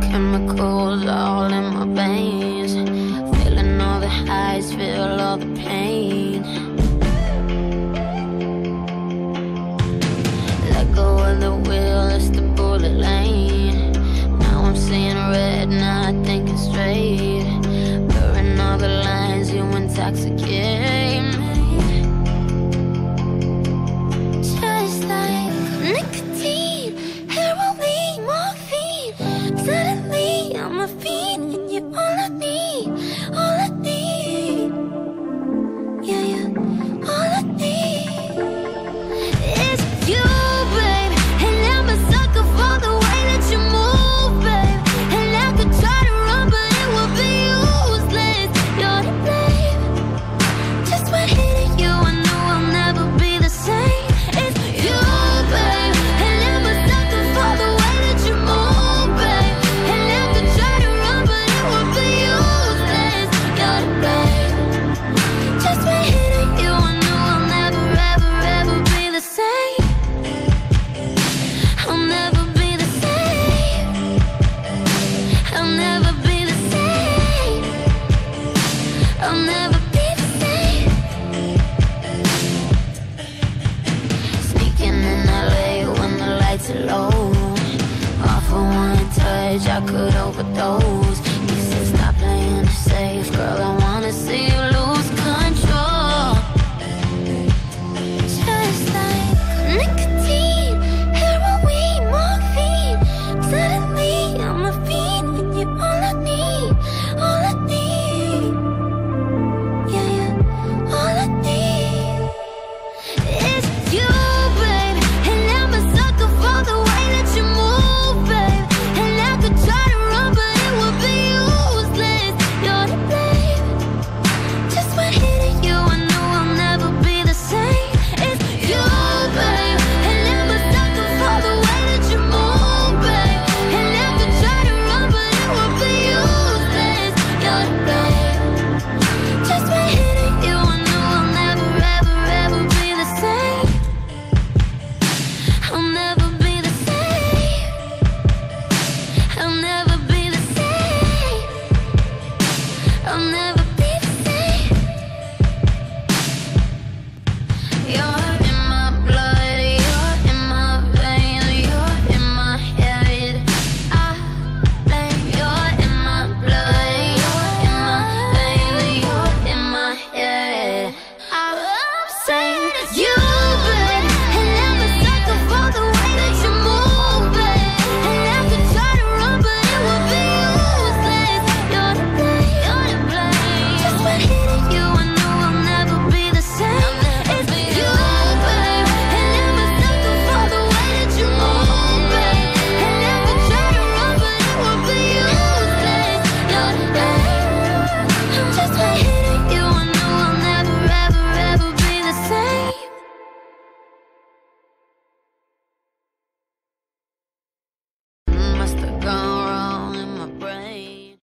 chemicals all in my veins, feeling all the highs, feel all the pain. Let go of the wheel, it's the bullet lane. Now I'm seeing red, now I think it's straight. Blurring all the lines, you intoxicate me. Just like nicotine, heroin, morphine. Suddenly I'm a fiend, and you're all I need, all I need. Yeah, yeah, all I need is you, babe. And I'm a sucker for the way that you move, babe. And I could try to run, but it would be useless. You're to blame. Just when hitting you, I knew I'll never be the same. It's you, babe. And I'm a sucker for the way that you move, babe. And I could try to run, but it would be useless. You're to blame. Just when hitting you, I knew I'll never, ever, ever be the same. I'll never be the same. I'll never be the same. I'll never be the same. Sneaking in LA when the lights are low. Off of one touch, I could overdose.